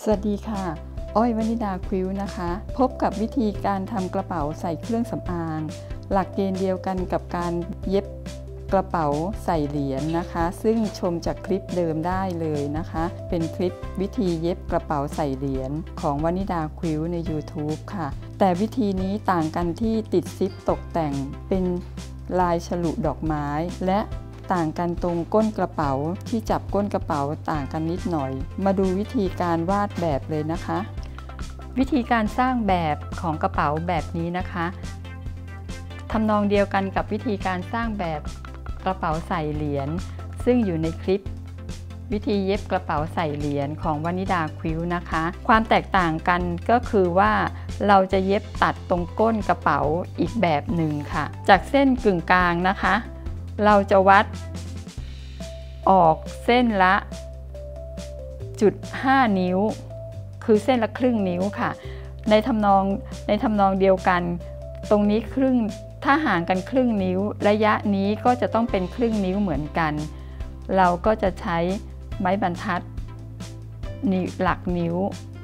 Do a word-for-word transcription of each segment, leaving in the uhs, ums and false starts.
สวัสดีค่ะอ้อยวนิดาควิวนะคะพบกับวิธีการทำกระเป๋าใส่เครื่องสำอางหลักเกณฑ์เดียวกันกับการเย็บกระเป๋าใส่เหรียญ นะคะ ซึ่งชมจากคลิปเดิมได้เลยนะคะเป็นคลิปวิธีเย็บกระเป๋าใส่เหรียญของวนิดาควิวใน ยูทูบ ค่ะแต่วิธีนี้ต่างกันที่ติดซิปตกแต่งเป็นลายฉลุดอกไม้และต่างกันตรงก้นกระเป๋าที่จับก้นกระเป๋าต่างกันนิดหน่อยมาดูวิธีการวาดแบบเลยนะคะวิธีการสร้างแบบของกระเป๋าแบบนี้นะคะทำนองเดียวกันกับวิธีการสร้างแบบกระเป๋าใส่เหรียญซึ่งอยู่ในคลิปวิธีเย็บกระเป๋าใส่เหรียญของวนิดาควิวนะคะความแตกต่างกันก็คือว่าเราจะเย็บตัดตรงก้นกระเป๋าอีกแบบหนึ่งค่ะจากเส้นกึ่งกลางนะคะเราจะวัดออกเส้นละจุดห้านิ้วคือเส้นละครึ่งนิ้วค่ะในทำนองในทำนองเดียวกันตรงนี้ครึ่งถ้าห่างกันครึ่งนิ้วระยะนี้ก็จะต้องเป็นครึ่งนิ้วเหมือนกันเราก็จะใช้ไม้บรรทัดหลักนิ้ว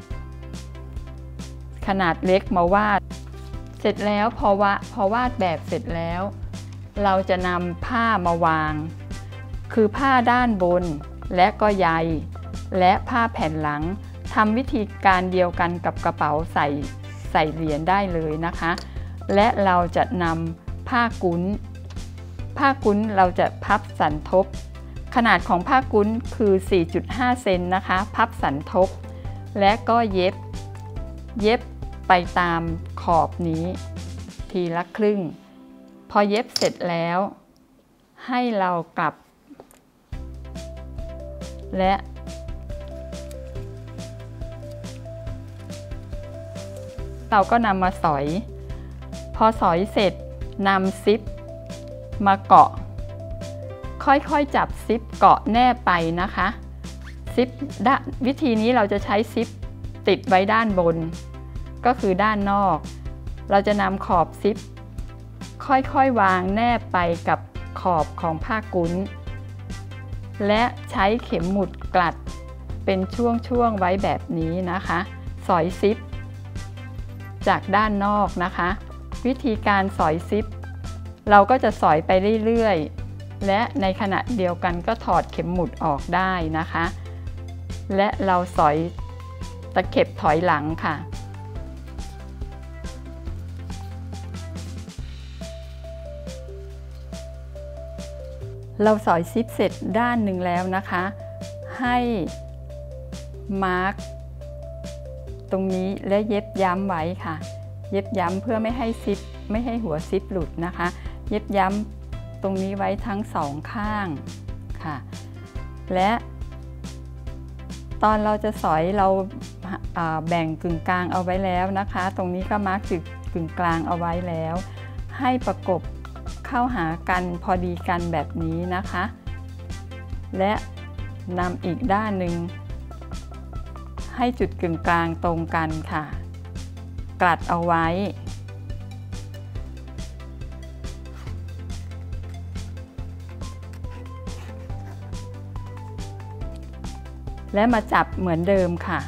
ขนาดเล็กมาวาดเสร็จแล้วพอวาพอวาดแบบเสร็จแล้วเราจะนำผ้ามาวางคือผ้าด้านบนและก็ใยและผ้าแผ่นหลังทำวิธีการเดียวกันกับกระเป๋าใส่ใส่เหรียญได้เลยนะคะและเราจะนำผ้ากุ้นผ้ากุ้นเราจะพับสันทบขนาดของผ้ากุ้นคือ สี่จุดห้า เซนนะคะพับสันทบและก็เย็บเย็บไปตามขอบนี้ทีละครึ่งพอเย็บเสร็จแล้วให้เรากลับและเราก็นำมาสอยพอสอยเสร็จนำซิปมาเกาะค่อยๆจับซิปเกาะแนบไปนะคะซิปวิธีนี้เราจะใช้ซิปติดไว้ด้านบนก็คือด้านนอกเราจะนำขอบซิปค่อยๆวางแนบไปกับขอบของผ้ากุ้นและใช้เข็มหมุดกลัดเป็นช่วงๆไว้แบบนี้นะคะสอยซิปจากด้านนอกนะคะวิธีการสอยซิปเราก็จะสอยไปเรื่อยๆและในขณะเดียวกันก็ถอดเข็มหมุดออกได้นะคะและเราสอยตะเข็บถอยหลังค่ะเราสอยซิปเสร็จด้านหนึ่งแล้วนะคะให้มาร์กตรงนี้และเย็บย้ำไว้ค่ะเย็บย้ำเพื่อไม่ให้ซิปไม่ให้หัวซิปหลุดนะคะเย็บย้ำตรงนี้ไว้ทั้งสองข้างค่ะและตอนเราจะสอยเราแบ่งกึ่งกลางเอาไว้แล้วนะคะตรงนี้ก็มาร์กจุดกึ่งกลางเอาไว้แล้วให้ประกบเข้าหากันพอดีกันแบบนี้นะคะและนำอีกด้านหนึ่งให้จุดกึ่งกลางตรงกันค่ะกลัดเอาไว้และมาจับเหมือนเดิมค่ะ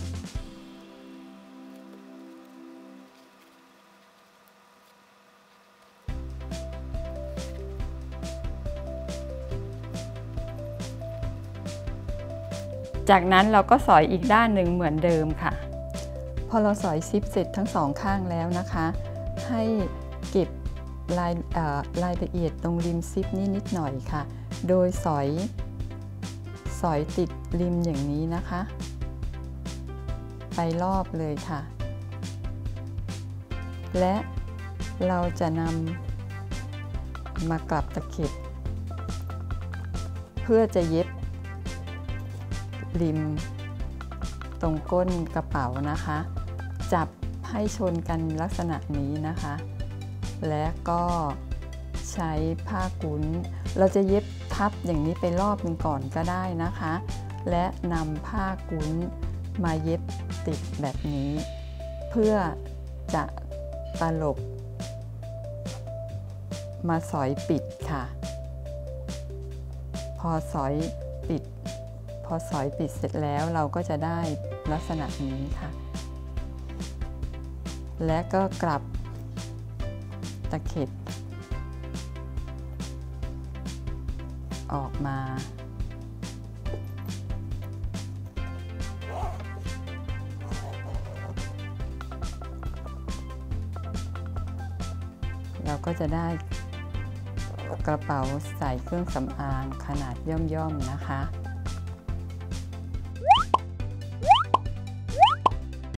จากนั้นเราก็สอยอีกด้านหนึ่งเหมือนเดิมค่ะพอเราสอยซิปเสร็จทั้งสองข้างแล้วนะคะให้เก็บรายรายละเอียดตรงริมซิปนี้นิดหน่อยค่ะโดยสอยสอยติดริมอย่างนี้นะคะไปรอบเลยค่ะและเราจะนำมากลับตะเข็บเพื่อจะเย็บริมตรงก้นกระเป๋านะคะจับให้ชนกันลักษณะนี้นะคะและก็ใช้ผ้ากุ้นเราจะเย็บทับอย่างนี้ไปรอบหนึ่งก่อนก็ได้นะคะและนำผ้ากุ้นมาเย็บติดแบบนี้เพื่อจะตลบมาสอยปิดค่ะพอสอยปิด พอสอยปิดเสร็จแล้วเราก็จะได้ลักษณะนี้ค่ะและก็กลับตะเข็บออกมาเราก็จะได้กระเป๋าใส่เครื่องสำอางขนาดย่อมๆนะคะ